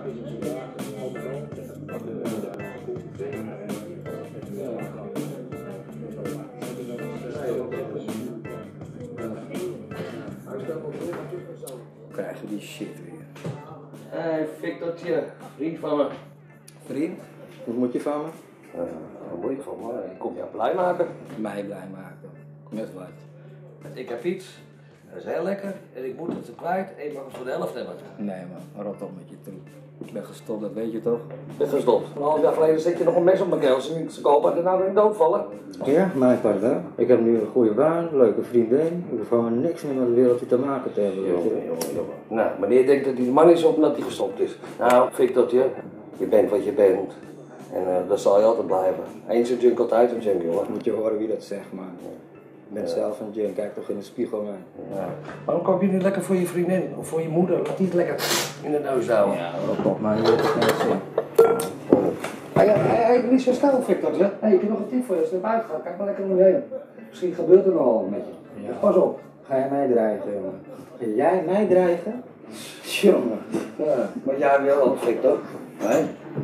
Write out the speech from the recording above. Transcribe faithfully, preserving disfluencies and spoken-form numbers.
Krijgen we die shit weer. Hé, hey, Victortje, vriend van me. Vriend, wat moet je van me? Uh, wat moet je van me? Ik kom jou blij maken. Mij blij maken. Met wat? Ik heb iets, dat is heel lekker en ik moet het kwijt en je mag het voor de helft hebben. Nee man, rot op met je troep. Ik ben gestopt, dat weet je toch? Ik ben gestopt. Een half jaar geleden zet je nog een mes op mijn keel, ze ze kopen en nou weer doodvallen. Ja, mijn part hè. Ik heb nu een goede baan, leuke vriendin. Ik hoef gewoon niks meer met de wereldje te maken te hebben. Jongen, jongen, jongen. Nou, meneer denkt dat hij de man is omdat hij gestopt is. Nou, Victortje, je bent wat je bent. En uh, dat zal je altijd blijven. Eens een junk, altijd een junk, jongen. Moet je horen wie dat zegt, man. Ik ben ja. zelf een junk, kijk toch in de spiegel, man. Ja. Waarom koop je niet lekker voor je vriendin of voor je moeder? Laat die het lekker in de neus houden. Ja, dat op, maar je hebt het niet zin. Hé, hé, niet zo snel, Victortje. Hé, hey, ik heb nog een tip voor je als je naar buiten gaat. Kijk maar lekker om je heen. Misschien gebeurt er nog al met je. Ja. Dus pas op. Ga je mij dreigen, jongen? Ga jij mij dreigen? Jongen. Ja, maar jij wil ook, Victor. Nee?